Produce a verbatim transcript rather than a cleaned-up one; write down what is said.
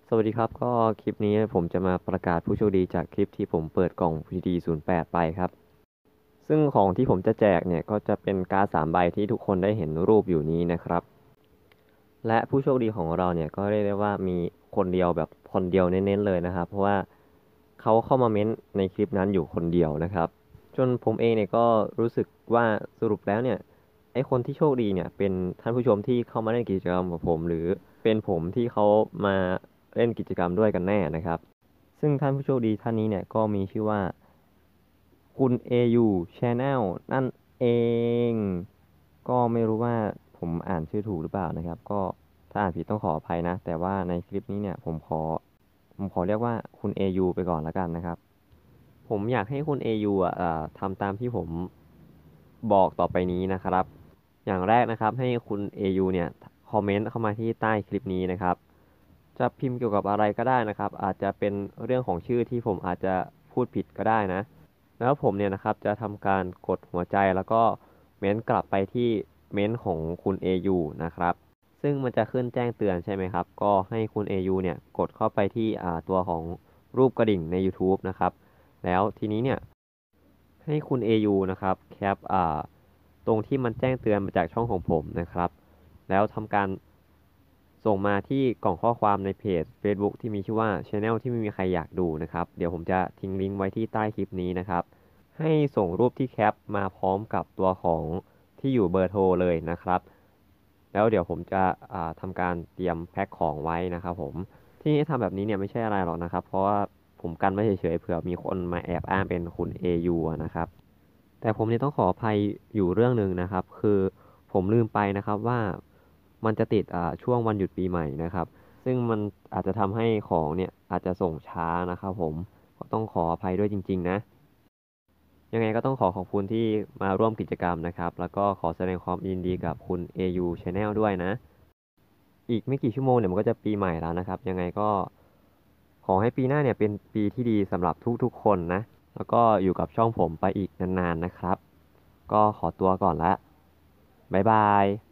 สวัสดีครับก็คลิปนี้ผมจะมาประกาศผู้โชคดีจากคลิปที่ผมเปิดกล่อง พี ดี ศูนย์ แปด ไปครับซึ่งของที่ผมจะแจกเนี่ยก็จะเป็นการ์ดสามใบที่ทุกคนได้เห็นรูปอยู่นี้นะครับและผู้โชคดีของเราเนี่ยก็เรียกได้ว่ามีคนเดียวแบบคนเดียวเน้นๆเลยนะครับเพราะว่าเขาเข้ามาเม้นในคลิปนั้นอยู่คนเดียวนะครับจนผมเองเนี่ยก็รู้สึกว่าสรุปแล้วเนี่ยไอคนที่โชคดีเนี่ยเป็นท่านผู้ชมที่เข้ามาเล่นกิจกรรมกับผมหรือเป็นผมที่เขามาเล่นกิจกรรมด้วยกันแน่นะครับซึ่งท่านผู้โชคดีท่านนี้เนี่ยก็มีชื่อว่าคุณ เอ ยู Channel นั่นเองก็ไม่รู้ว่าผมอ่านชื่อถูกหรือเปล่านะครับก็ถ้าอ่านผิดต้องขออภัยนะแต่ว่าในคลิปนี้เนี่ยผมขอผมขอเรียกว่าคุณ เอ ยู ไปก่อนแล้วกันนะครับผมอยากให้คุณ เอ ยู อ่ะอ่าทำตามที่ผมบอกต่อไปนี้นะครับอย่างแรกนะครับให้คุณ เอ ยู เนี่ยคอมเมนต์เข้ามาที่ใต้คลิปนี้นะครับจะพิมพ์เกี่ยวกับอะไรก็ได้นะครับอาจจะเป็นเรื่องของชื่อที่ผมอาจจะพูดผิดก็ได้นะแล้วผมเนี่ยนะครับจะทำการกดหัวใจแล้วก็เม้นต์กลับไปที่เม้นต์ของคุณ เอ ยู นะครับซึ่งมันจะขึ้นแจ้งเตือนใช่ไหมครับก็ให้คุณ เอ ยู เนี่ยกดเข้าไปที่อ่าตัวของรูปกระดิ่งใน YouTube นะครับแล้วทีนี้เนี่ย ให้คุณ เอ ยู นะครับแคปอ่าตรงที่มันแจ้งเตือนมาจากช่องของผมนะครับแล้วทำการส่งมาที่กล่องข้อความในเพจ Facebook ที่มีชื่อว่า Channel ที่ไม่มีใครอยากดูนะครับเดี๋ยวผมจะทิ้งลิงก์ไว้ที่ใต้คลิปนี้นะครับให้ส่งรูปที่แคปมาพร้อมกับตัวของที่อยู่เบอร์โทรเลยนะครับแล้วเดี๋ยวผมจะอ่าทำการเตรียมแพ็คของไว้นะครับผมที่ทำแบบนี้เนี่ยไม่ใช่อะไรหรอกนะครับเพราะว่าผมกันไว้เฉยๆเผื่อมีคนมาแอบอ้างเป็นคุณ เอ ยู อะนะครับ แต่ผมเนี่ยต้องขออภัยอยู่เรื่องหนึ่งนะครับคือผมลืมไปนะครับว่ามันจะติดอ่าช่วงวันหยุดปีใหม่นะครับซึ่งมันอาจจะทำให้ของเนี่ยอาจจะส่งช้านะครับผมก็ต้องขออภัยด้วยจริงๆนะยังไงก็ต้องขอขอบคุณที่มาร่วมกิจกรรมนะครับแล้วก็ขอแสดงความยินดีกับคุณ เอ ยู Channel ด้วยนะอีกไม่กี่ชั่วโมงเนี่ยมันก็จะปีใหม่แล้วนะครับยังไงก็ขอให้ปีหน้าเนี่ยเป็นปีที่ดีสำหรับทุกๆคนนะแล้วก็อยู่กับช่องผมไปอีกนานๆนะครับ ก็ขอตัวก่อนละบ๊ายบาย